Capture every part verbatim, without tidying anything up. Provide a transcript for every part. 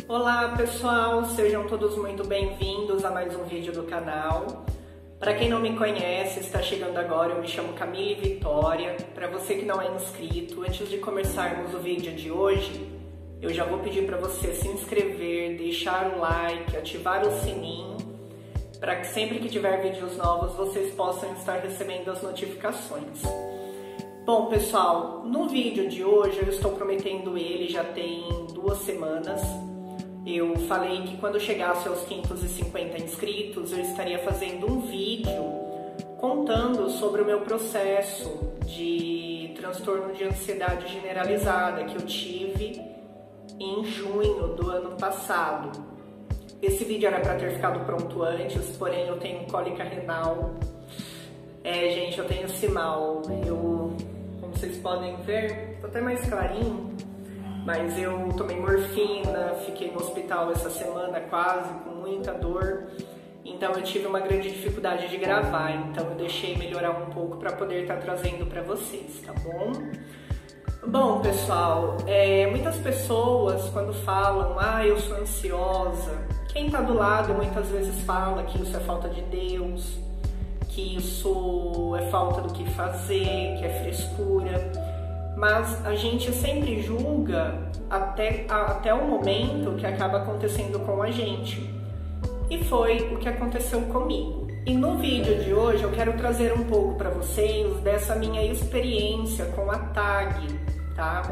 Olá pessoal, sejam todos muito bem-vindos a mais um vídeo do canal. Para quem não me conhece, está chegando agora, eu me chamo Camille Vitória. Para você que não é inscrito, antes de começarmos o vídeo de hoje, eu já vou pedir para você se inscrever, deixar o like, ativar o sininho, para que sempre que tiver vídeos novos vocês possam estar recebendo as notificações. Bom pessoal, no vídeo de hoje eu estou prometendo ele já tem duas semanas. Eu falei que quando chegasse aos quinhentos e cinquenta inscritos eu estaria fazendo um vídeo contando sobre o meu processo de transtorno de ansiedade generalizada que eu tive em junho do ano passado. Esse vídeo era para ter ficado pronto antes, porém eu tenho cólica renal. É, gente, eu tenho esse mal. Eu, como vocês podem ver, tô até mais clarinho. Mas eu tomei morfina, fiquei no hospital essa semana quase, com muita dor. Então eu tive uma grande dificuldade de gravar, então eu deixei melhorar um pouco para poder estar trazendo para vocês, tá bom? Bom, pessoal, é, muitas pessoas quando falam, ah, eu sou ansiosa, quem tá do lado muitas vezes fala que isso é falta de Deus, que isso é falta do que fazer, que é frescura. Mas a gente sempre julga até, até o momento que acaba acontecendo com a gente. E foi o que aconteceu comigo. E no vídeo de hoje eu quero trazer um pouco para vocês dessa minha experiência com a TAG, tá?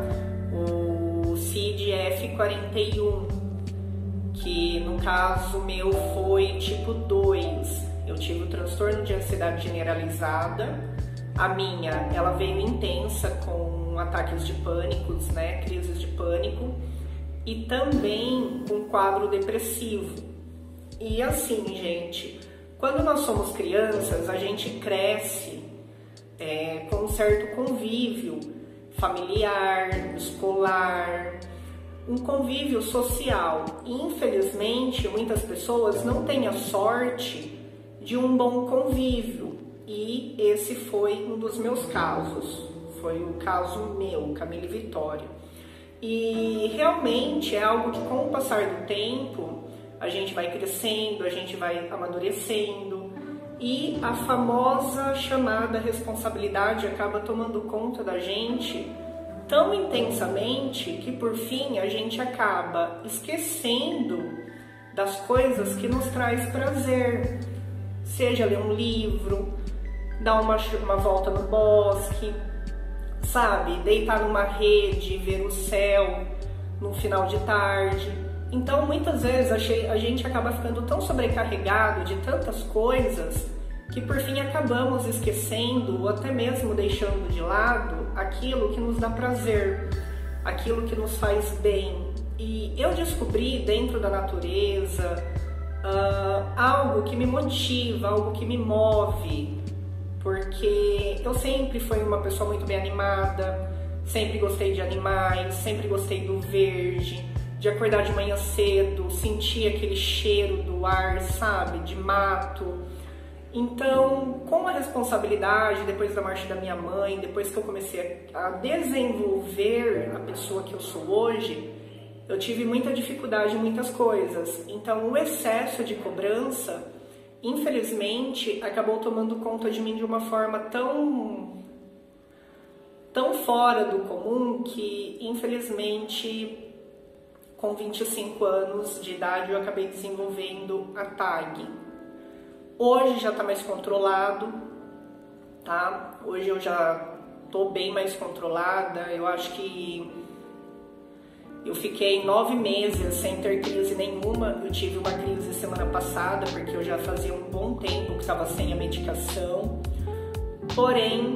O C I D F quarenta e um, que no caso meu foi tipo dois. Eu tive o transtorno de ansiedade generalizada. A minha, ela veio intensa com ataques de pânicos, né, crises de pânico, e também um quadro depressivo. E assim, gente, quando nós somos crianças, a gente cresce é, com um certo convívio familiar, escolar, um convívio social. E, infelizmente, muitas pessoas não têm a sorte de um bom convívio. E esse foi um dos meus casos. Foi o caso meu, Camille Vitória. E realmente é algo que com o passar do tempo, a gente vai crescendo, a gente vai amadurecendo e a famosa chamada responsabilidade acaba tomando conta da gente tão intensamente que por fim a gente acaba esquecendo das coisas que nos traz prazer. Seja ler um livro, dar uma, uma volta no bosque, sabe, deitar numa rede, ver o céu no final de tarde. Então muitas vezes a gente acaba ficando tão sobrecarregado de tantas coisas que por fim acabamos esquecendo ou até mesmo deixando de lado aquilo que nos dá prazer, aquilo que nos faz bem. E eu descobri dentro da natureza uh, algo que me motiva, algo que me move, porque eu sempre fui uma pessoa muito bem animada, sempre gostei de animais, sempre gostei do verde, de acordar de manhã cedo, sentir aquele cheiro do ar, sabe, de mato. Então, com a responsabilidade, depois da morte da minha mãe, depois que eu comecei a desenvolver a pessoa que eu sou hoje, eu tive muita dificuldade em muitas coisas. Então, o excesso de cobrança, infelizmente, acabou tomando conta de mim de uma forma tão, tão fora do comum que, infelizmente, com vinte e cinco anos de idade, eu acabei desenvolvendo a TAG. Hoje já tá mais controlado, tá? Hoje eu já tô bem mais controlada. Eu acho que eu fiquei nove meses sem ter crise nenhuma. Eu tive uma crise semana passada, porque eu já fazia um bom tempo que estava sem a medicação. Porém,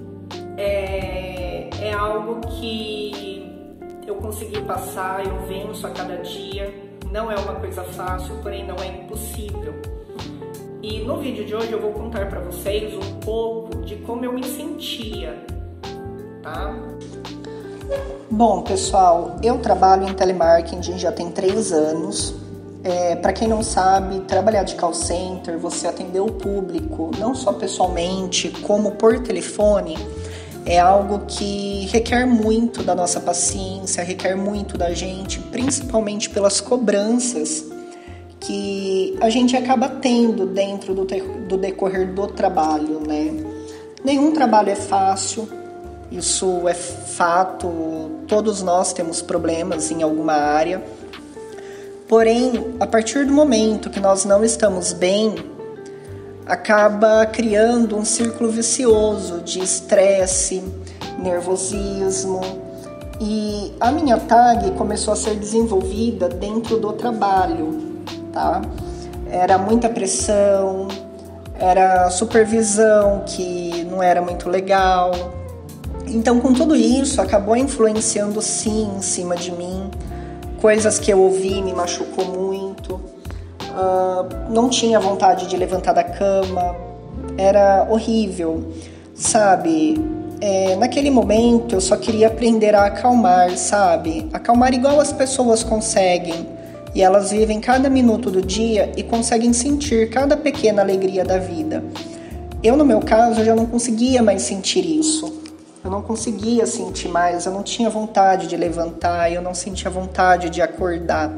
é, é algo que eu consegui passar, eu venço a cada dia. Não é uma coisa fácil, porém não é impossível. E no vídeo de hoje eu vou contar para vocês um pouco de como eu me sentia, tá? Bom, pessoal, eu trabalho em telemarketing já tem três anos. É, para quem não sabe, trabalhar de call center, você atender o público, não só pessoalmente, como por telefone, é algo que requer muito da nossa paciência, requer muito da gente, principalmente pelas cobranças que a gente acaba tendo dentro do, te- do decorrer do trabalho, né? Nenhum trabalho é fácil, isso é fato, todos nós temos problemas em alguma área. Porém, a partir do momento que nós não estamos bem, acaba criando um círculo vicioso de estresse, nervosismo. E a minha tag começou a ser desenvolvida dentro do trabalho, tá? Era muita pressão, era supervisão que não era muito legal. Então, com tudo isso, acabou influenciando sim em cima de mim. Coisas que eu ouvi me machucou muito. Uh, não tinha vontade de levantar da cama. Era horrível, sabe? É, naquele momento, eu só queria aprender a acalmar, sabe? Acalmar igual as pessoas conseguem. E elas vivem cada minuto do dia e conseguem sentir cada pequena alegria da vida. Eu, no meu caso, já não conseguia mais sentir isso. Eu não conseguia sentir mais, eu não tinha vontade de levantar, eu não sentia vontade de acordar,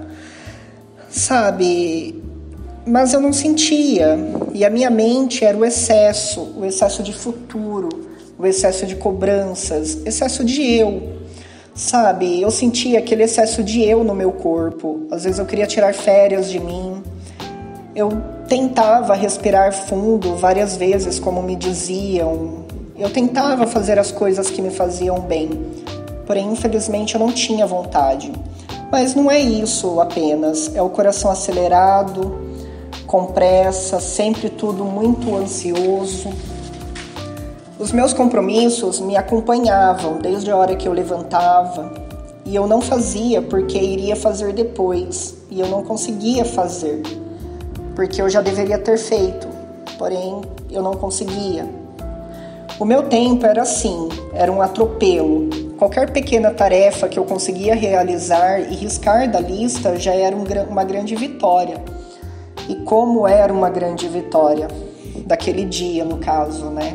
sabe? Mas eu não sentia, e a minha mente era o excesso, o excesso de futuro, o excesso de cobranças, excesso de eu, sabe? Eu sentia aquele excesso de eu no meu corpo, às vezes eu queria tirar férias de mim, eu tentava respirar fundo várias vezes, como me diziam. Eu tentava fazer as coisas que me faziam bem, porém, infelizmente, eu não tinha vontade. Mas não é isso apenas, é o coração acelerado, com pressa, sempre tudo muito ansioso. Os meus compromissos me acompanhavam desde a hora que eu levantava, e eu não fazia porque iria fazer depois, e eu não conseguia fazer, porque eu já deveria ter feito, porém, eu não conseguia. O meu tempo era assim, era um atropelo. Qualquer pequena tarefa que eu conseguia realizar e riscar da lista já era um, uma grande vitória. E como era uma grande vitória, daquele dia no caso, né?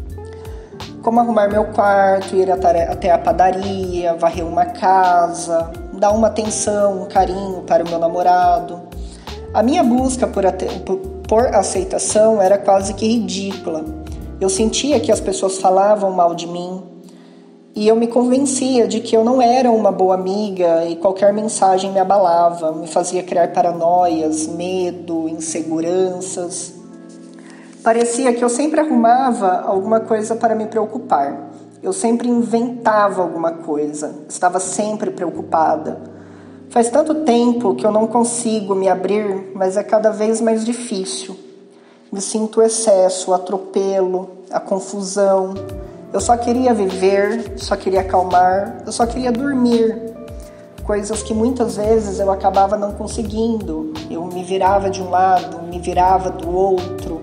Como arrumar meu quarto, ir até a padaria, varrer uma casa, dar uma atenção, um carinho para o meu namorado. A minha busca por, por aceitação era quase que ridícula. Eu sentia que as pessoas falavam mal de mim e eu me convencia de que eu não era uma boa amiga e qualquer mensagem me abalava, me fazia criar paranoias, medo, inseguranças. Parecia que eu sempre arrumava alguma coisa para me preocupar. Eu sempre inventava alguma coisa, estava sempre preocupada. Faz tanto tempo que eu não consigo me abrir, mas é cada vez mais difícil. Me sinto o excesso, o atropelo, a confusão. Eu só queria viver, só queria acalmar, eu só queria dormir. Coisas que muitas vezes eu acabava não conseguindo. Eu me virava de um lado, me virava do outro.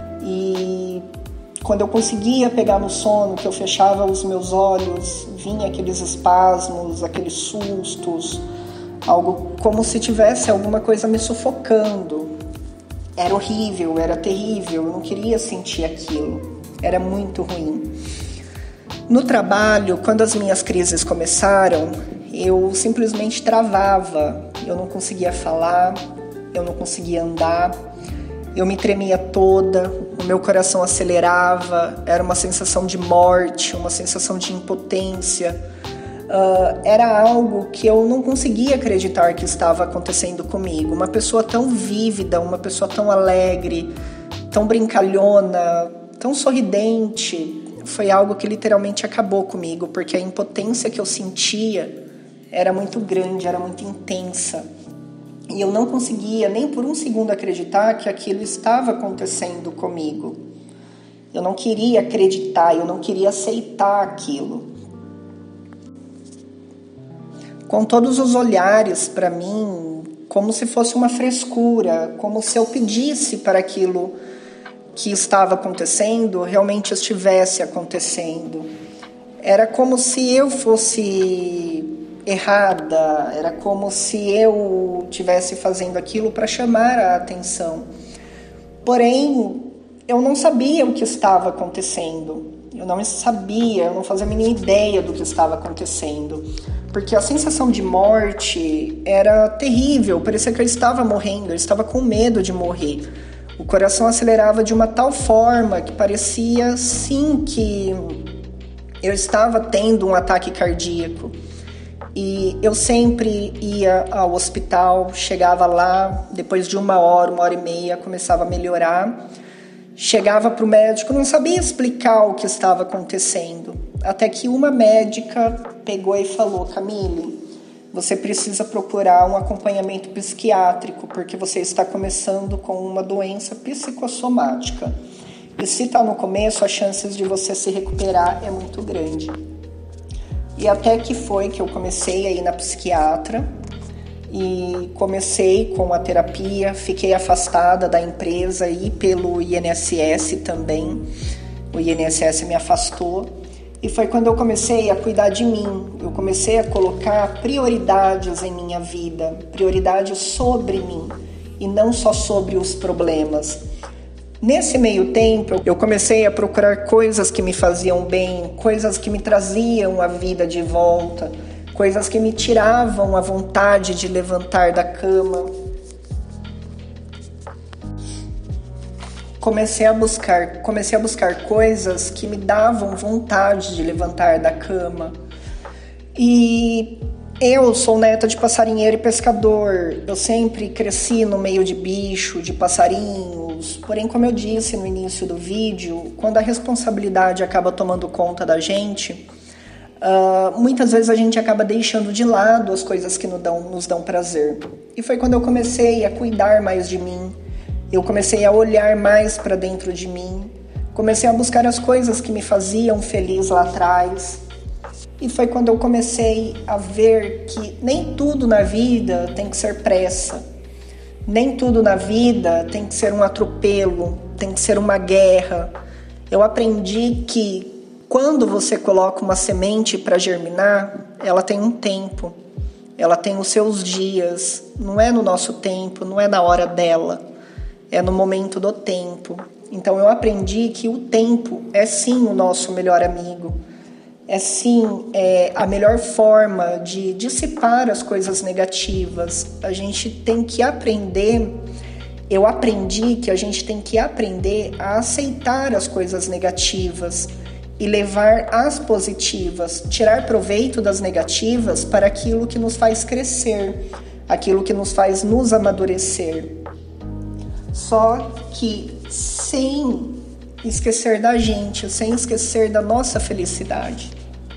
E quando eu conseguia pegar no sono, que eu fechava os meus olhos, vinha aqueles espasmos, aqueles sustos, algo como se tivesse alguma coisa me sufocando. Era horrível, era terrível, eu não queria sentir aquilo, era muito ruim. No trabalho, quando as minhas crises começaram, eu simplesmente travava, eu não conseguia falar, eu não conseguia andar, eu me tremia toda, o meu coração acelerava, era uma sensação de morte, uma sensação de impotência. Uh, era algo que eu não conseguia acreditar que estava acontecendo comigo. Uma pessoa tão vívida, uma pessoa tão alegre, tão brincalhona, tão sorridente, foi algo que literalmente acabou comigo, porque a impotência que eu sentia era muito grande, era muito intensa. E eu não conseguia nem por um segundo acreditar que aquilo estava acontecendo comigo. Eu não queria acreditar, eu não queria aceitar aquilo. Com todos os olhares para mim, como se fosse uma frescura, como se eu pedisse para aquilo que estava acontecendo realmente estivesse acontecendo. Era como se eu fosse errada, era como se eu estivesse fazendo aquilo para chamar a atenção. Porém, eu não sabia o que estava acontecendo. Eu não sabia, eu não fazia a mínima ideia do que estava acontecendo. Porque a sensação de morte era terrível, parecia que eu estava morrendo, eu estava com medo de morrer. O coração acelerava de uma tal forma que parecia, sim, que eu estava tendo um ataque cardíaco. E eu sempre ia ao hospital, chegava lá, depois de uma hora, uma hora e meia, começava a melhorar. Chegava para o médico, não sabia explicar o que estava acontecendo. Até que uma médica pegou e falou: Camille, você precisa procurar um acompanhamento psiquiátrico, porque você está começando com uma doença psicossomática. E se está no começo, as chances de você se recuperar é muito grande. E até que foi que eu comecei a ir na psiquiatra, e comecei com a terapia, fiquei afastada da empresa e pelo I N S S também. O I N S S me afastou. E foi quando eu comecei a cuidar de mim, eu comecei a colocar prioridades em minha vida, prioridades sobre mim e não só sobre os problemas. Nesse meio tempo, eu comecei a procurar coisas que me faziam bem, coisas que me traziam a vida de volta, coisas que me tiravam a vontade de levantar da cama. Comecei a buscar, comecei a buscar coisas que me davam vontade de levantar da cama. E eu sou neta de passarinheiro e pescador. Eu sempre cresci no meio de bicho, de passarinhos. Porém, como eu disse no início do vídeo, quando a responsabilidade acaba tomando conta da gente, uh, muitas vezes a gente acaba deixando de lado as coisas que nos dão, nos dão prazer. E foi quando eu comecei a cuidar mais de mim. Eu comecei a olhar mais para dentro de mim, comecei a buscar as coisas que me faziam feliz lá atrás. E foi quando eu comecei a ver que nem tudo na vida tem que ser pressa, nem tudo na vida tem que ser um atropelo, tem que ser uma guerra. Eu aprendi que quando você coloca uma semente para germinar, ela tem um tempo, ela tem os seus dias, não é no nosso tempo, não é na hora dela. É no momento do tempo. Então eu aprendi que o tempo é sim o nosso melhor amigo. É sim é, a melhor forma de dissipar as coisas negativas. A gente tem que aprender, eu aprendi que a gente tem que aprender a aceitar as coisas negativas e levar as positivas, tirar proveito das negativas para aquilo que nos faz crescer, aquilo que nos faz nos amadurecer. Só que sem esquecer da gente, sem esquecer da nossa felicidade.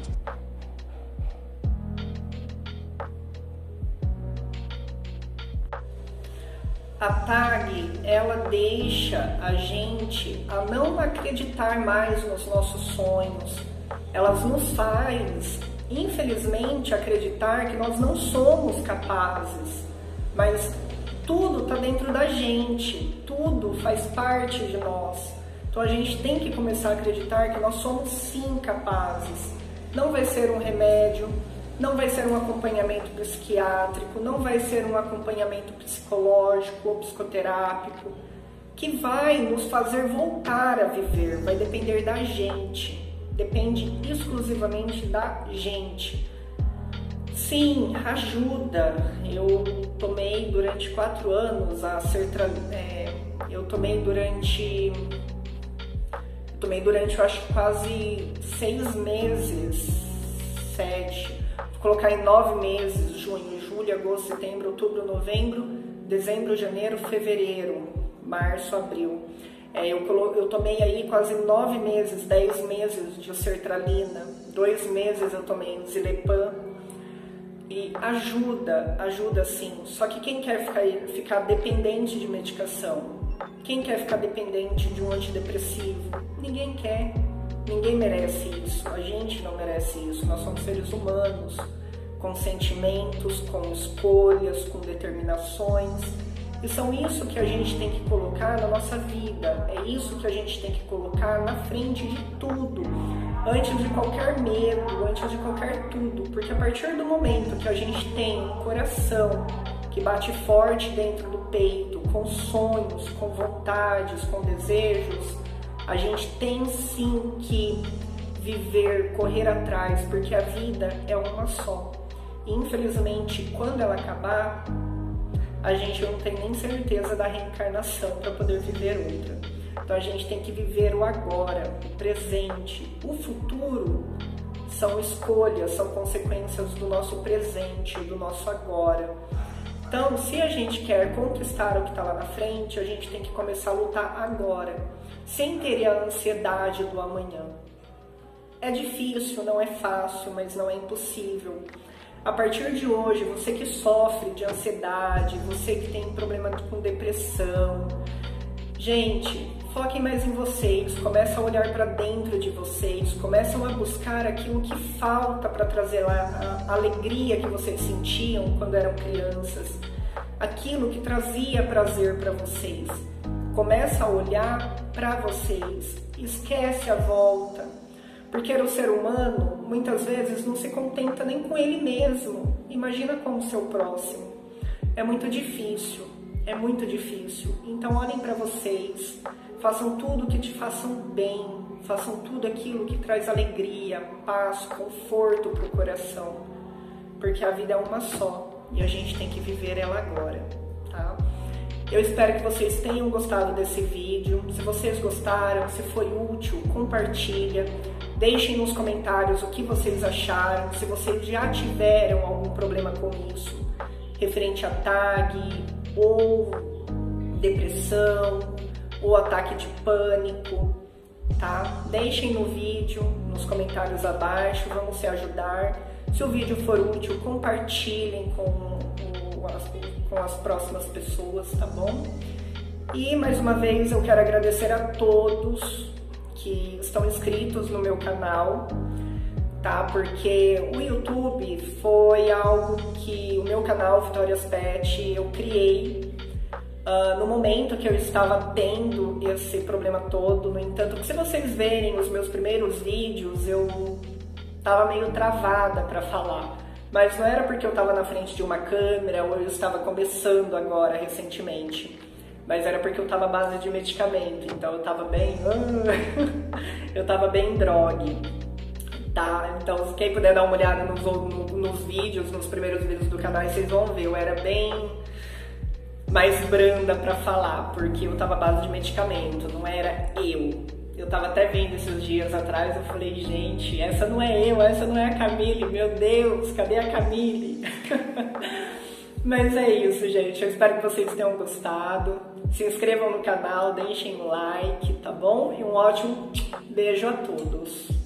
A T A G, ela deixa a gente a não acreditar mais nos nossos sonhos. Ela nos faz, infelizmente, acreditar que nós não somos capazes, mas tudo está dentro da gente, tudo faz parte de nós. Então a gente tem que começar a acreditar que nós somos sim capazes. Não vai ser um remédio, não vai ser um acompanhamento psiquiátrico, não vai ser um acompanhamento psicológico ou psicoterápico que vai nos fazer voltar a viver, vai depender da gente, depende exclusivamente da gente. Sim, ajuda. Eu tomei durante quatro anos a sertra... É, eu tomei durante... Eu tomei durante, eu acho, quase seis meses, sete. Vou colocar em nove meses, junho, julho, agosto, setembro, outubro, novembro, dezembro, janeiro, fevereiro, março, abril. É, eu, colo... eu tomei aí quase nove meses, dez meses de sertralina, dois meses eu tomei Zilepan. E ajuda, ajuda sim. Só que quem quer ficar, ficar dependente de medicação? Quem quer ficar dependente de um antidepressivo? Ninguém quer. Ninguém merece isso. A gente não merece isso. Nós somos seres humanos, com sentimentos, com escolhas, com determinações. E são isso que a gente tem que colocar na nossa vida. É isso que a gente tem que colocar na frente de tudo. Antes de qualquer medo, antes de qualquer tudo, porque a partir do momento que a gente tem um coração que bate forte dentro do peito, com sonhos, com vontades, com desejos, a gente tem sim que viver, correr atrás, porque a vida é uma só. E, infelizmente, quando ela acabar, a gente não tem nem certeza da reencarnação para poder viver outra. Então a gente tem que viver o agora, o presente. O futuro são escolhas, são consequências do nosso presente, do nosso agora. Então, se a gente quer conquistar o que está lá na frente, a gente tem que começar a lutar agora, sem ter a ansiedade do amanhã. É difícil, não é fácil, mas não é impossível. A partir de hoje, você que sofre de ansiedade, você que tem problema com depressão, gente, foquem mais em vocês, começam a olhar para dentro de vocês, começam a buscar aquilo que falta para trazer a, a alegria que vocês sentiam quando eram crianças, aquilo que trazia prazer para vocês. Começa a olhar para vocês, esquece a volta, porque o ser humano muitas vezes não se contenta nem com ele mesmo, imagina com o seu próximo. É muito difícil, é muito difícil. Então olhem para vocês, façam tudo que te façam bem, façam tudo aquilo que traz alegria, paz, conforto para o coração, porque a vida é uma só e a gente tem que viver ela agora, tá? Eu espero que vocês tenham gostado desse vídeo. Se vocês gostaram, se foi útil, compartilha. Deixem nos comentários o que vocês acharam, se vocês já tiveram algum problema com isso, referente a T A G, ou depressão, ou ataque de pânico, tá? Deixem no vídeo, nos comentários abaixo, vamos se ajudar. Se o vídeo for útil, compartilhem com com as próximas pessoas, tá bom? E mais uma vez eu quero agradecer a todos que estão inscritos no meu canal, tá? Porque o YouTube foi algo que o meu canal Vitórias Pet eu criei uh, no momento que eu estava tendo esse problema todo. No entanto, se vocês verem os meus primeiros vídeos, eu tava meio travada para falar. Mas não era porque eu estava na frente de uma câmera ou eu estava começando agora, recentemente. Mas era porque eu estava à base de medicamento, então eu estava bem... eu estava bem drogue, tá? Então quem puder dar uma olhada nos, nos vídeos, nos primeiros vídeos do canal, vocês vão ver, eu era bem mais branda para falar, porque eu estava à base de medicamento, não era eu. Eu tava até vendo esses dias atrás, eu falei, gente, essa não é eu, essa não é a Camille, meu Deus, cadê a Camille? Mas é isso, gente, eu espero que vocês tenham gostado. Se inscrevam no canal, deixem o like, tá bom? E um ótimo beijo a todos.